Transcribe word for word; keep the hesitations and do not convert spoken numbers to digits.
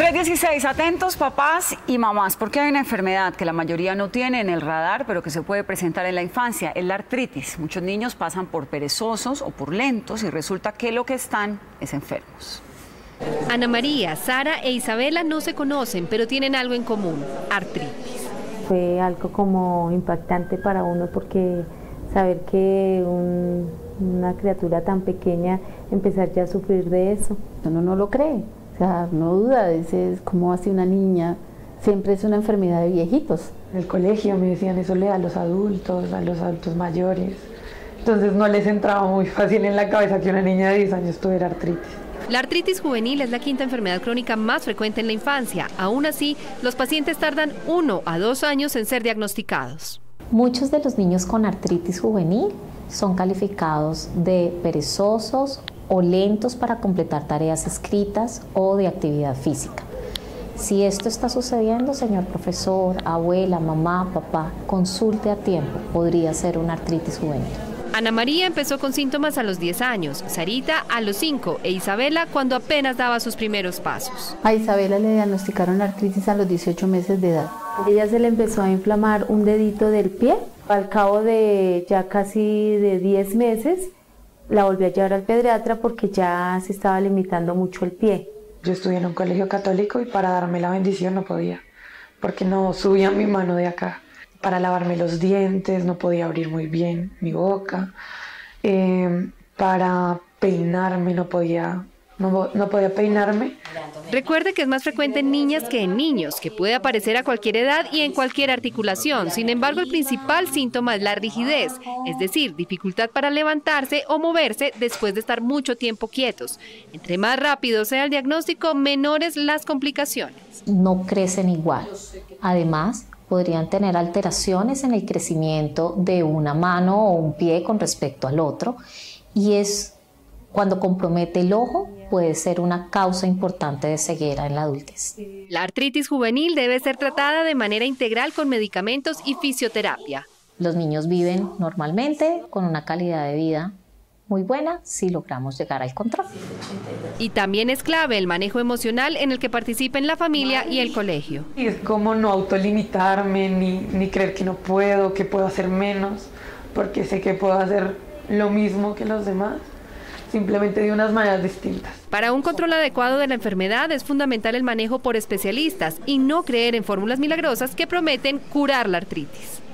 seis dieciséis, atentos papás y mamás, porque hay una enfermedad que la mayoría no tiene en el radar, pero que se puede presentar en la infancia, es la artritis. Muchos niños pasan por perezosos o por lentos y resulta que lo que están es enfermos. Ana María, Sara e Isabela no se conocen, pero tienen algo en común, artritis. Fue algo como impactante para uno porque saber que un, una criatura tan pequeña empezar ya a sufrir de eso. Uno no lo cree. O sea, no duda, es, es como hace una niña, siempre es una enfermedad de viejitos. En el colegio me decían eso le da a los adultos, a los adultos mayores, entonces no les entraba muy fácil en la cabeza que una niña de diez años tuviera artritis. La artritis juvenil es la quinta enfermedad crónica más frecuente en la infancia. Aún así, los pacientes tardan uno a dos años en ser diagnosticados. Muchos de los niños con artritis juvenil son calificados de perezosos o lentos para completar tareas escritas o de actividad física. Si esto está sucediendo, señor profesor, abuela, mamá, papá, consulte a tiempo, podría ser una artritis juvenil. Ana María empezó con síntomas a los diez años, Sarita a los cinco e Isabela cuando apenas daba sus primeros pasos. A Isabela le diagnosticaron artritis a los dieciocho meses de edad. A ella se le empezó a inflamar un dedito del pie. Al cabo de ya casi de diez meses, la volví a llevar al pediatra porque ya se estaba limitando mucho el pie. Yo estudié en un colegio católico y para darme la bendición no podía, porque no subía mi mano de acá. Para lavarme los dientes no podía abrir muy bien mi boca. Eh, para peinarme no podía, no, no podía peinarme. Recuerde que es más frecuente en niñas que en niños, que puede aparecer a cualquier edad y en cualquier articulación. Sin embargo, el principal síntoma es la rigidez, es decir, dificultad para levantarse o moverse después de estar mucho tiempo quietos. Entre más rápido sea el diagnóstico, menores las complicaciones. No crecen igual. Además, podrían tener alteraciones en el crecimiento de una mano o un pie con respecto al otro, y es cuando compromete el ojo, puede ser una causa importante de ceguera en la adultez. La artritis juvenil debe ser tratada de manera integral con medicamentos y fisioterapia. Los niños viven normalmente con una calidad de vida muy buena si logramos llegar al control. Y también es clave el manejo emocional en el que participen la familia y el colegio. Y es como no autolimitarme, ni, ni creer que no puedo, que puedo hacer menos, porque sé que puedo hacer lo mismo que los demás, simplemente de unas maneras distintas. Para un control adecuado de la enfermedad es fundamental el manejo por especialistas y no creer en fórmulas milagrosas que prometen curar la artritis.